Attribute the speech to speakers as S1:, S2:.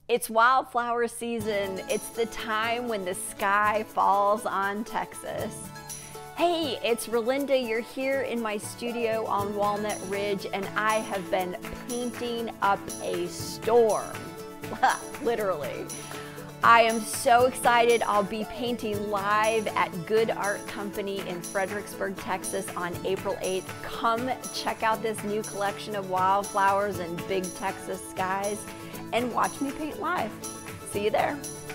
S1: It's wildflower season. It's the time when the sky falls on Texas. Hey, it's Relinda. You're here in my studio on Walnut Ridge, and I have been painting up a storm. Literally. I am so excited. I'll be painting live at Good Art Company in Fredericksburg, Texas on April 8th. Come check out this new collection of wildflowers and big Texas skies and watch me paint live. See you there.